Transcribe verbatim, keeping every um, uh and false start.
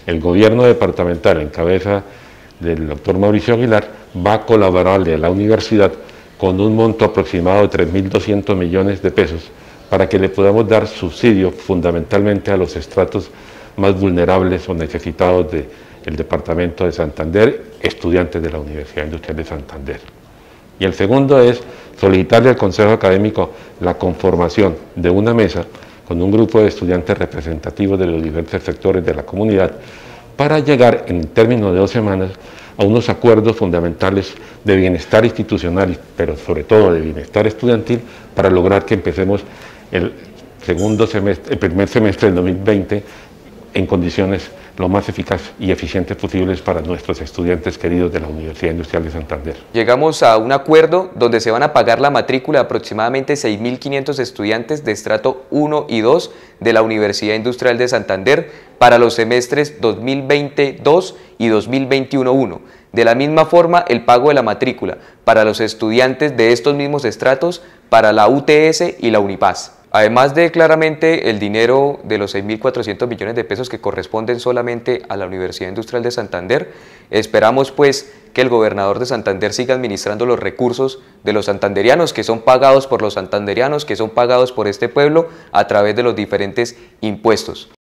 el gobierno departamental en cabeza del doctor Mauricio Aguilar va a colaborarle a la universidad con un monto aproximado de tres mil doscientos millones de pesos para que le podamos dar subsidio fundamentalmente a los estratos más vulnerables o necesitados del departamento de Santander, estudiantes de la Universidad Industrial de Santander. Y el segundo es solicitarle al Consejo Académico la conformación de una mesa con un grupo de estudiantes representativos de los diversos sectores de la comunidad para llegar en términos de dos semanas a unos acuerdos fundamentales de bienestar institucional, pero sobre todo de bienestar estudiantil, para lograr que empecemos el segundo semestre, el primer semestre del dos mil veinte en condiciones lo más eficaces y eficientes posibles para nuestros estudiantes queridos de la Universidad Industrial de Santander. Llegamos a un acuerdo donde se van a pagar la matrícula de aproximadamente seis mil quinientos estudiantes de estrato uno y dos de la Universidad Industrial de Santander para los semestres dos mil veinte dos y dos mil veintiuno uno. De la misma forma, el pago de la matrícula para los estudiantes de estos mismos estratos para la U T S y la Unipaz. Además de claramente el dinero de los seis mil cuatrocientos millones de pesos que corresponden solamente a la Universidad Industrial de Santander, esperamos pues que el gobernador de Santander siga administrando los recursos de los santanderianos, que son pagados por los santanderianos, que son pagados por este pueblo a través de los diferentes impuestos.